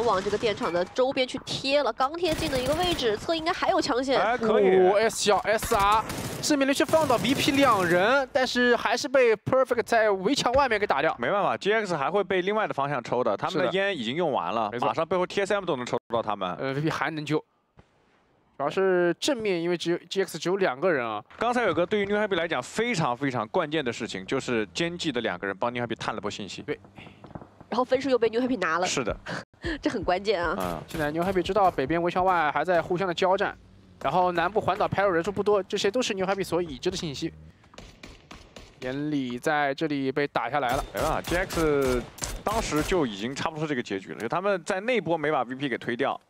想往这个电厂的周边去贴了，刚贴近的一个位置，侧应该还有枪线。 哎，可以。 S 小 SR 致命连续放倒 VP 2人，但是还是被 Perfect 在围墙外面给打掉。 没办法 ，GX 还会被另外的方向抽的，他们的烟已经用完了，马上背后 TSM 都能抽到他们。 VP 还能救。 主要是正面，因为GX 只有2个人啊。 刚才有个对于 New Happy 来讲非常关键的事情，就是奸计的2个人帮 New Happy 探了波信息。 对。 然后分数又被 New Happy 拿了。 是的。 这很关键啊。 现在 New Happy 知道北边围墙外还在互相的交战，然后南部环岛 Pyro 人数不多，这些都是 New Happy 所已知的信息。眼里在这里被打下来了。 没办法 ，GX 当时就已经差不多是这个结局了，就他们在那波没把 VP 给推掉。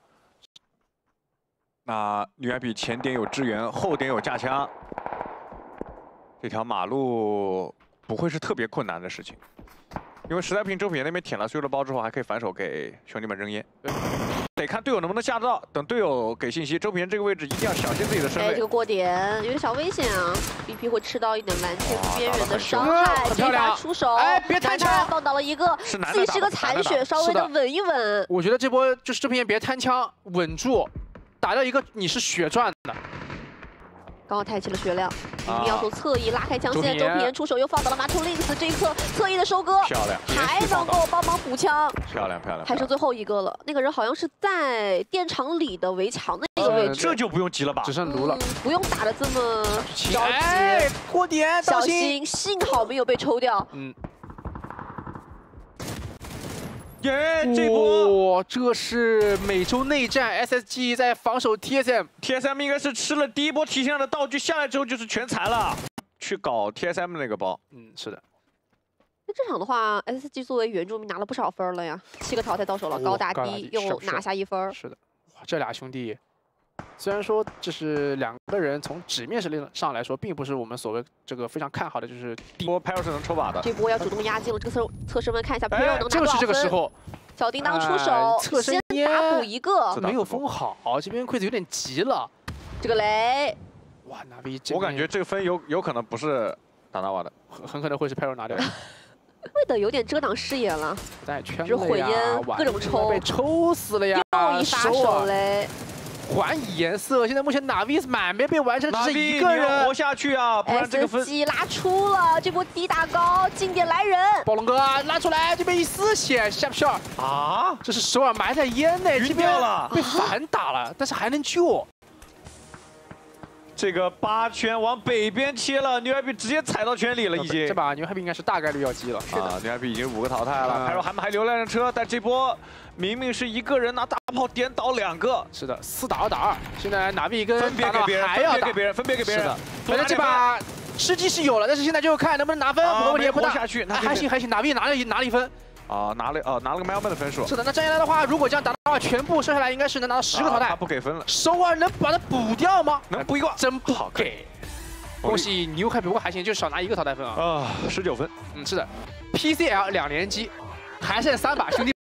那New Happy前点有支援，后点有架枪，这条马路不会是特别困难的事情，因为时代平周品那边舔了所有的包之后，还可以反手给兄弟们扔烟。得看队友能不能下得到，等队友给信息，周平这个位置一定要小心自己的身位。 哎，这个过点有点小危险啊 ，BP 会吃到一点蓝切边缘的伤害，没法出手。 哎，别贪枪， 放倒了一个，自己是个残血，稍微的稳一稳。 我觉得这波就是周平别贪枪，稳住。 打掉一个，你是血赚的。 刚好抬起了血量，一定要从侧翼拉开枪线。周平出手又放倒了马图 Links， 这一刻侧翼的收割， 漂亮， 还能够帮忙补枪， 漂亮。 还剩最后一个了，那个人好像是在电厂里的围墙的那个位置， 这就不用急了吧？ 只剩卢了， 不用打的这么着急。 哎，过点， 小心，幸好没有被抽掉。 耶！这波， 这是美洲内战 SSG 在防守 TSM 应该是吃了第一波提升的道具，下来之后就是全残了，去搞 TSM 那个包。 是的。 那这场的话 ，SSG 作为原住民拿了不少分了呀，7个淘汰到手了，高打低又拿下1分。 是的，哇，这俩兄弟。 虽然说这是2个人从纸面上来说，并不是我们所谓这个非常看好的，就是第一波 Pyro 是能抽把的。 这波要主动压进了，这个侧身位看一下 Pyro 能拿多少分。 就是这个时候， 小叮当出手，先打补一个， 没有封好，这边筷子有点急了。 这个雷， 哇，Navi， 我感觉这个分有可能不是达纳瓦的， 很可能会是 Pyro 拿掉的。 为的有点遮挡视野了， 带圈是火焰各种抽， 被抽死了呀！ 又一发手雷。 还以颜色，现在目前 Navi 满没被完成，只是一个人活下去啊，不然这个分。 SSG 拉出了，这波低打高，近点来人。 暴龙哥拉出来，这边一丝血，下不下？啊！这是首尔埋汰烟呢，这边被反打了，但是还能救。 这个8圈往北边切了，牛 happy 直接踩到圈里了，已经。 这把牛 happy 应该是大概率要击了。 啊，牛 happy 已经5个淘汰了，还留来着车，但这波明明是一个人拿大炮点倒2个。 是的，4打2打2。现在Navi跟分别给别人，分别给别人。 反正这把吃鸡是有了，但是现在就看能不能拿分，问题也不大。 下去， 还行，Navi 拿了1分。 啊，拿了个 Melman 的分数。 是的，那这样来的话，如果这样打的话，全部剩下来应该是能拿到10个淘汰。 他不给分了。 首尔能把它补掉吗？ 能补一个， 真不好给。恭喜New Happy，不过还行，就少拿1个淘汰分啊。 19分。 是的 ，PCL2连击，还剩3把兄弟。